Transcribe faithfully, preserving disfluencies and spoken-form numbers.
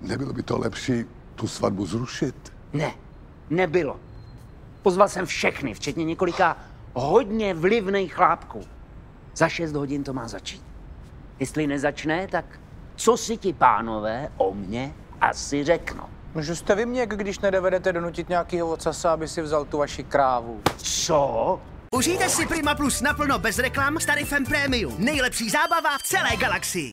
Nebylo by to lepší tu svatbu zrušit? Ne, nebylo. Pozval jsem všechny, včetně několika hodně vlivných chlápků. Za šest hodin to má začít. Jestli nezačne, tak co si ti pánové o mně asi řeknou? No, že jste vy měk, když nedovedete donutit nějakýho ocasa, aby si vzal tu vaši krávu. Co? Užijte si Prima Plus naplno bez reklam s tarifem Premium. Nejlepší zábava v celé galaxii.